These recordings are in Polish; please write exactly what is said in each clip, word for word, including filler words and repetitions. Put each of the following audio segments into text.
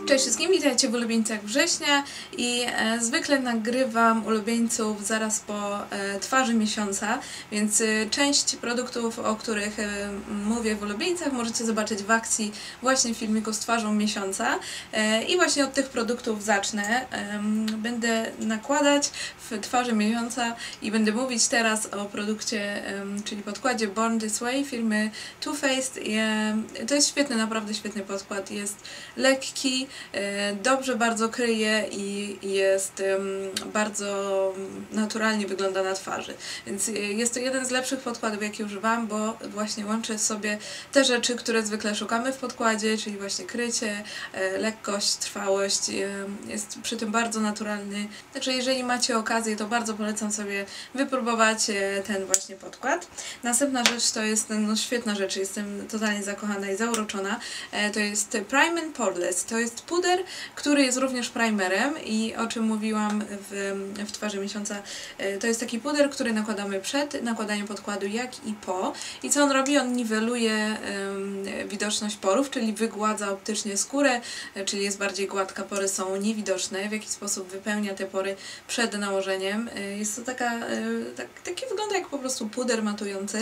Cześć wszystkim, witajcie w ulubieńcach września i e, zwykle nagrywam ulubieńców zaraz po e, twarzy miesiąca, więc e, część produktów, o których e, mówię w ulubieńcach, możecie zobaczyć w akcji właśnie w filmiku z twarzą miesiąca e, i właśnie od tych produktów zacznę. E, będę nakładać w twarzy miesiąca i będę mówić teraz o produkcie, e, czyli podkładzie Born This Way firmy Too Faced. E, to jest świetny, naprawdę świetny podkład, jest lekki, dobrze bardzo kryje i jest bardzo naturalnie wygląda na twarzy. Więc jest to jeden z lepszych podkładów, jaki używam, bo właśnie łączy w sobie te rzeczy, które zwykle szukamy w podkładzie, czyli właśnie krycie, lekkość, trwałość. Jest przy tym bardzo naturalny. Także jeżeli macie okazję, to bardzo polecam sobie wypróbować ten właśnie podkład. Następna rzecz to jest no, świetna rzecz, jestem totalnie zakochana i zauroczona. To jest Prime and Poreless. To jest puder, który jest również primerem i o czym mówiłam w, w twarzy miesiąca, to jest taki puder, który nakładamy przed nakładaniem podkładu, jak i po. I co on robi? On niweluje um, widoczność porów, czyli wygładza optycznie skórę, czyli jest bardziej gładka, pory są niewidoczne, w jaki sposób wypełnia te pory przed nałożeniem. Jest to taka, tak, taki wygląda jak po prostu puder matujący.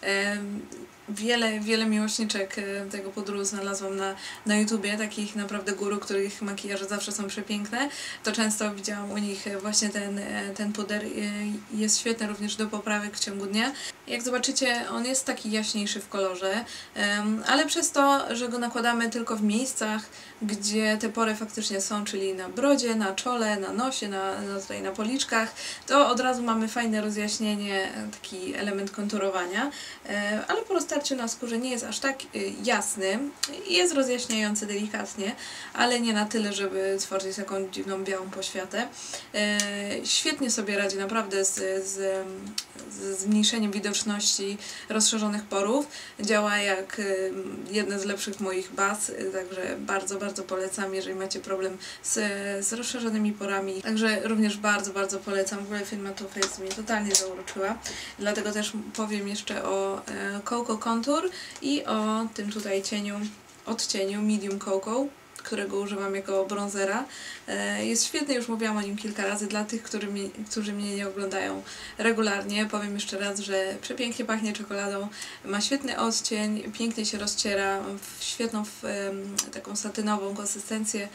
Wiele, wiele miłośniczek tego pudru znalazłam na, na YouTubie, takich naprawdę guru, których makijaże zawsze są przepiękne. To często widziałam u nich właśnie ten, ten puder. Jest świetny również do poprawek w ciągu dnia. Jak zobaczycie, on jest taki jaśniejszy w kolorze, ale przez to, że go nakładamy tylko w miejscach, gdzie te pory faktycznie są, czyli na brodzie, na czole, na nosie, na, na, tutaj na policzkach, to od razu mamy fajne rozjaśnienie, taki element konturowania, ale po roztarciu na skórze nie jest aż tak jasny, jest rozjaśniający delikatnie, ale nie na tyle, żeby tworzyć taką dziwną białą poświatę. Świetnie sobie radzi naprawdę z, z, z zmniejszeniem widoczności rozszerzonych porów. Działa jak jedna z lepszych moich baz, także bardzo, bardzo polecam, jeżeli macie problem z, z rozszerzonymi porami. Także również bardzo, bardzo polecam. W ogóle firma Too Faced mnie totalnie zauroczyła. Dlatego też powiem jeszcze o e, Cocoa Contour i o tym tutaj cieniu, odcieniu Medium Cocoa, którego używam jako bronzera. Jest świetny, już mówiłam o nim kilka razy. Dla tych, którzy, mi, którzy mnie nie oglądają regularnie, powiem jeszcze raz, że przepięknie pachnie czekoladą, ma świetny odcień, pięknie się rozciera, świetną taką satynową konsystencję,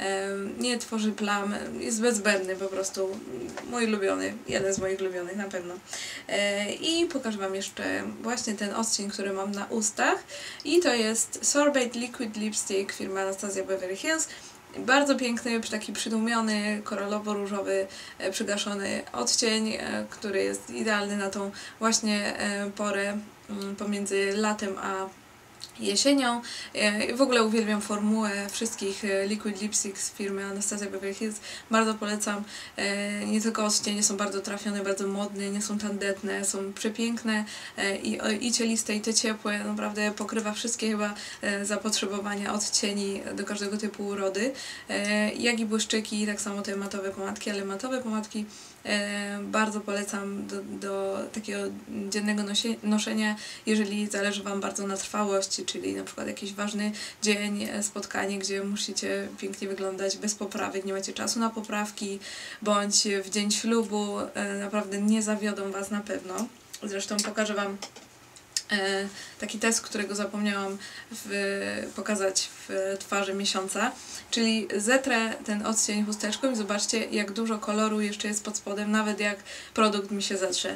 nie tworzy plam, jest bezbędny po prostu. Mój ulubiony, jeden z moich ulubionych na pewno. I pokażę Wam jeszcze właśnie ten odcień, który mam na ustach i to jest Sorbate Liquid Lipstick firmy Anastasia Beverly Hills. Bardzo piękny, taki przydumiony, koralowo-różowy, przygaszony odcień, który jest idealny na tą właśnie porę pomiędzy latem a jesienią. W ogóle uwielbiam formułę wszystkich Liquid Lipsticks z firmy Anastasia Beverly Hills. Bardzo polecam. Nie tylko odcienie są bardzo trafione, bardzo modne, nie są tandetne, są przepiękne i, i cieliste, i te ciepłe. Naprawdę pokrywa wszystkie chyba zapotrzebowania odcieni do każdego typu urody. Jak i błyszczyki, tak samo te matowe pomadki, ale matowe pomadki bardzo polecam do, do takiego dziennego noszenia, jeżeli zależy Wam bardzo na trwałości, czyli na przykład jakiś ważny dzień, spotkanie, gdzie musicie pięknie wyglądać bez poprawek, nie macie czasu na poprawki, bądź w dzień ślubu, naprawdę nie zawiodą Was na pewno. Zresztą pokażę Wam taki test, którego zapomniałam w, pokazać w twarzy miesiąca, czyli zetrę ten odcień chusteczką i zobaczcie, jak dużo koloru jeszcze jest pod spodem, nawet jak produkt mi się zetrze.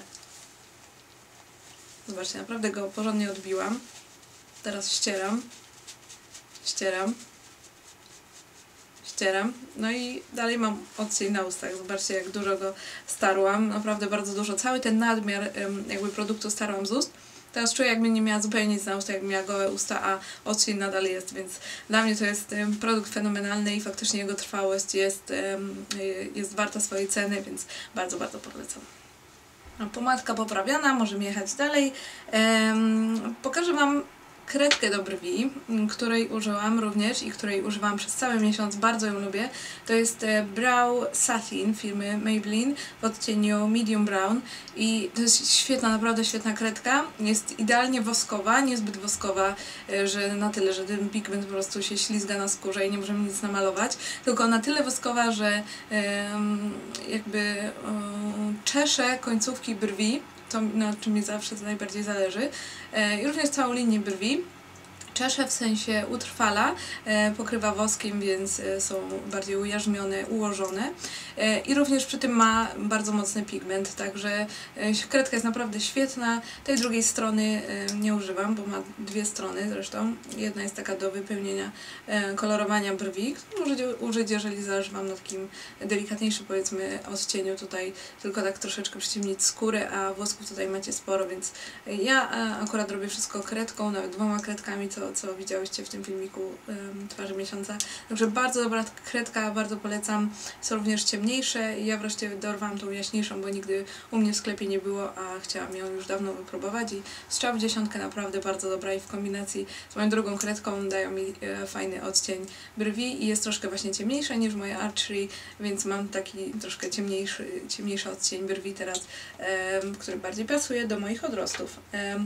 Zobaczcie, naprawdę go porządnie odbiłam. Teraz ścieram, ścieram, ścieram, no i dalej mam odcień na ustach. Zobaczcie, jak dużo go starłam, naprawdę bardzo dużo. Cały ten nadmiar jakby produktu starłam z ust. Teraz czuję, jakbym nie miała zupełnie nic na ustach, jakbym miała gołe usta, a odcień nadal jest, więc dla mnie to jest produkt fenomenalny i faktycznie jego trwałość jest, jest warta swojej ceny, więc bardzo, bardzo polecam. Pomadka poprawiona, możemy jechać dalej. Pokażę Wam kredkę do brwi, której użyłam również i której używam przez cały miesiąc, bardzo ją lubię. To jest Brow Satin firmy Maybelline w odcieniu Medium Brown i to jest świetna, naprawdę świetna kredka. Jest idealnie woskowa, niezbyt woskowa, że na tyle, że ten pigment po prostu się ślizga na skórze i nie możemy nic namalować, tylko na tyle woskowa, że jakby czesze końcówki brwi, to na czym mi zawsze to najbardziej zależy, i również całą linię brwi. Czesze w sensie utrwala, e, pokrywa woskiem, więc e, są bardziej ujarzmione, ułożone e, i również przy tym ma bardzo mocny pigment, także e, kredka jest naprawdę świetna. Tej drugiej strony e, nie używam, bo ma dwie strony zresztą. Jedna jest taka do wypełnienia, e, kolorowania brwi, którą możecie użyć, jeżeli zależy Wam na takim delikatniejszym, powiedzmy, odcieniu, tutaj tylko tak troszeczkę przyciemnić skórę, a włosków tutaj macie sporo, więc ja e, akurat robię wszystko kredką, nawet dwoma kredkami, co co widziałyście w tym filmiku um, twarzy miesiąca. Także bardzo dobra kredka, bardzo polecam. Są również ciemniejsze i ja wreszcie dorwałam tą jaśniejszą, bo nigdy u mnie w sklepie nie było, a chciałam ją już dawno wypróbować i strzał w dziesiątkę naprawdę bardzo dobra i w kombinacji z moją drugą kredką dają mi e, fajny odcień brwi i jest troszkę właśnie ciemniejsza niż moja Archery, więc mam taki troszkę ciemniejszy, ciemniejszy odcień brwi teraz, e, który bardziej pasuje do moich odrostów. E,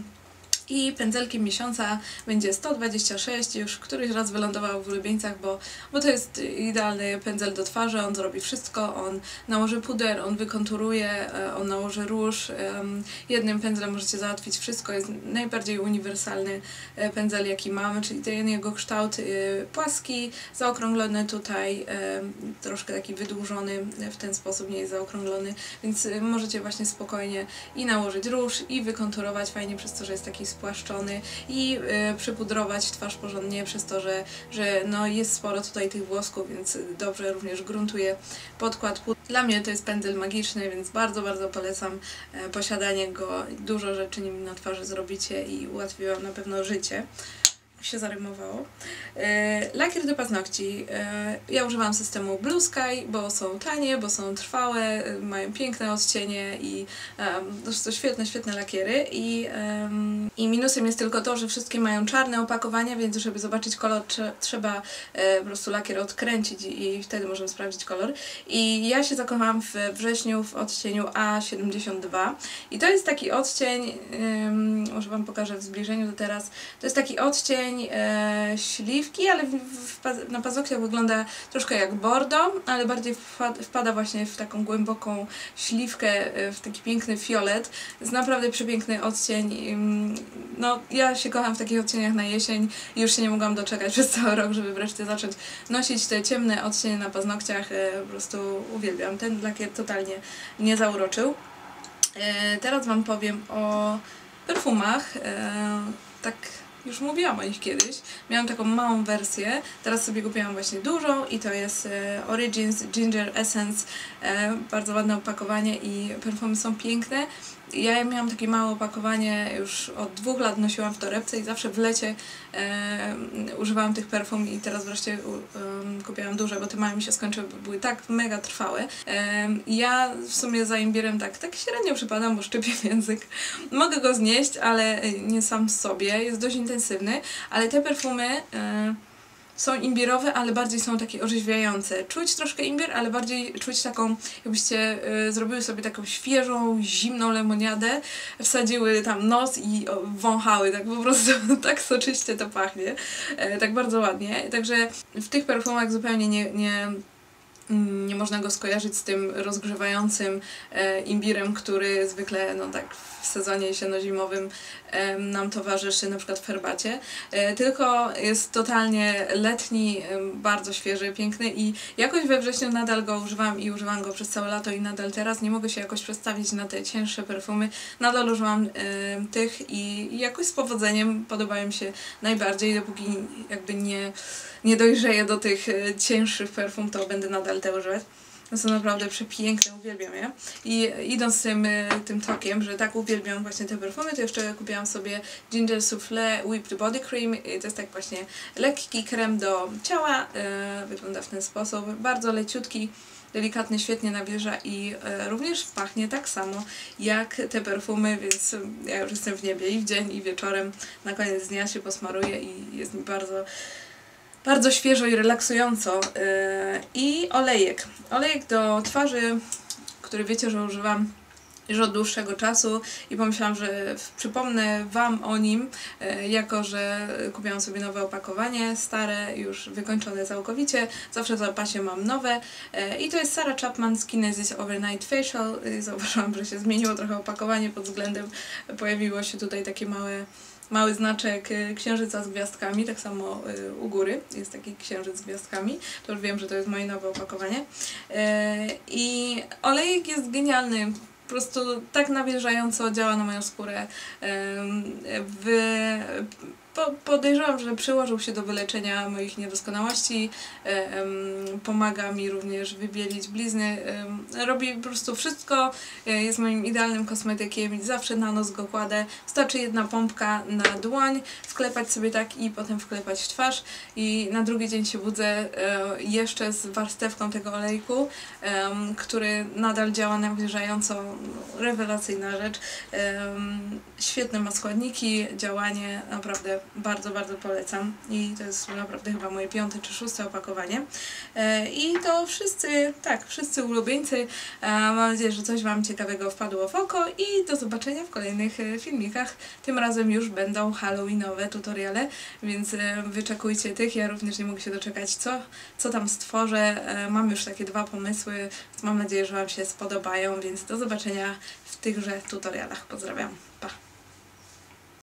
I pędzelkiem miesiąca będzie sto dwadzieścia sześć, już któryś raz wylądował w ulubieńcach, bo, bo to jest idealny pędzel do twarzy, on zrobi wszystko, on nałoży puder, on wykonturuje, on nałoży róż. Jednym pędzlem możecie załatwić wszystko, jest najbardziej uniwersalny pędzel jaki mamy, czyli ten jego kształt płaski, zaokrąglony tutaj, troszkę taki wydłużony w ten sposób, nie jest zaokrąglony, więc możecie właśnie spokojnie i nałożyć róż i wykonturować fajnie przez to, że jest taki spłaszczony i y, przypudrować twarz porządnie przez to, że, że no jest sporo tutaj tych włosków, więc dobrze również gruntuje podkład. Dla mnie to jest pędzel magiczny, więc bardzo, bardzo polecam e, posiadanie go. Dużo rzeczy nim na twarzy zrobicie i ułatwi Wam na pewno życie. Się zarymowało. E, lakier do paznokci. E, ja używam systemu Blue Sky, bo są tanie, bo są trwałe, e, mają piękne odcienie i e, to są świetne, świetne lakiery. I, e, I minusem jest tylko to, że wszystkie mają czarne opakowania, więc żeby zobaczyć kolor trze trzeba e, po prostu lakier odkręcić i, i wtedy możemy sprawdzić kolor. I ja się zakochałam w wrześniu w odcieniu A siedemdziesiąt dwa i to jest taki odcień, e, może Wam pokażę w zbliżeniu to teraz, to jest taki odcień E, śliwki, ale w, w, na paznokciach wygląda troszkę jak bordo, ale bardziej wpada, wpada właśnie w taką głęboką śliwkę, e, w taki piękny fiolet. Jest naprawdę przepiękny odcień. No, ja się kocham w takich odcieniach na jesień i już się nie mogłam doczekać przez cały rok, żeby wreszcie zacząć nosić te ciemne odcienie na paznokciach. E, po prostu uwielbiam. Ten lakier totalnie mnie zauroczył. E, teraz Wam powiem o perfumach. E, tak Już mówiłam o nich kiedyś. Miałam taką małą wersję, teraz sobie kupiłam właśnie dużą i to jest e, Origins Ginger Essence. E, bardzo ładne opakowanie i perfumy są piękne. Ja miałam takie małe opakowanie, już od dwóch lat nosiłam w torebce i zawsze w lecie e, używałam tych perfum i teraz wreszcie e, kupiłam duże, bo te małe mi się skończyły, bo były tak mega trwałe. E, ja w sumie za imbirem tak, tak średnio przypadam, bo szczypię język. Mogę go znieść, ale nie sam sobie, jest dość intensywny, ale te perfumy e, są imbirowe, ale bardziej są takie orzeźwiające. Czuć troszkę imbir, ale bardziej czuć taką, jakbyście y, zrobiły sobie taką świeżą, zimną lemoniadę, wsadziły tam nos i o, wąchały, tak po prostu, tak soczyście to pachnie, e, tak bardzo ładnie. Także w tych perfumach zupełnie nie, nie nie można go skojarzyć z tym rozgrzewającym e, imbirem, który zwykle no tak w sezonie jesienno-zimowym e, nam towarzyszy, na przykład w herbacie, e, tylko jest totalnie letni, e, bardzo świeży, piękny i jakoś we wrześniu nadal go używam i używam go przez całe lato i nadal teraz nie mogę się jakoś przestawić na te cięższe perfumy, nadal używam e, tych i, i jakoś z powodzeniem podobają mi się najbardziej, dopóki jakby nie, nie dojrzeję do tych e, cięższych perfum, to będę nadal te używać. To są naprawdę przepiękne, uwielbiam je. I idąc tym, tym tokiem, że tak uwielbiam właśnie te perfumy, to jeszcze kupiłam sobie Ginger Soufflé Whipped Body Cream. I to jest tak właśnie lekki krem do ciała. Yy, wygląda w ten sposób. Bardzo leciutki, delikatny, świetnie nawilża i e, również pachnie tak samo jak te perfumy, więc ja już jestem w niebie i w dzień, i wieczorem. Na koniec dnia się posmaruję i jest mi bardzo, bardzo świeżo i relaksująco. E, I olejek. Olejek do twarzy, który wiecie, że używam już od dłuższego czasu i pomyślałam, że przypomnę Wam o nim, jako że kupiłam sobie nowe opakowanie, stare, już wykończone całkowicie, zawsze w zapasie mam nowe i to jest Sarah Chapman Skinesis Overnight Facial. Zauważyłam, że się zmieniło trochę opakowanie pod względem, pojawiło się tutaj takie małe mały znaczek księżyca z gwiazdkami, tak samo u góry jest taki księżyc z gwiazdkami, to już wiem, że to jest moje nowe opakowanie. I olejek jest genialny. Po prostu tak nawilżająco działa na moją skórę. W, po, podejrzewam, że przyłożył się do wyleczenia moich niedoskonałości. Pomaga mi również wybielić blizny. Robi po prostu wszystko. Jest moim idealnym kosmetykiem i zawsze na nos go kładę. Wystarczy jedna pompka na dłoń, wklepać sobie tak i potem wklepać w twarz. I na drugi dzień się budzę jeszcze z warstewką tego olejku, który nadal działa nawilżająco. Rewelacyjna rzecz. Świetne ma składniki, działanie, naprawdę bardzo, bardzo polecam i to jest naprawdę chyba moje piąte czy szóste opakowanie. I to wszyscy, tak, wszyscy ulubieńcy. Mam nadzieję, że coś Wam ciekawego wpadło w oko i do zobaczenia w kolejnych filmikach. Tym razem już będą halloweenowe tutoriale, więc wyczekujcie tych. Ja również nie mogę się doczekać, co, co tam stworzę. Mam już takie dwa pomysły, mam nadzieję, że Wam się spodobają, więc do zobaczenia w tychże tutorialach. Pozdrawiam. Pa!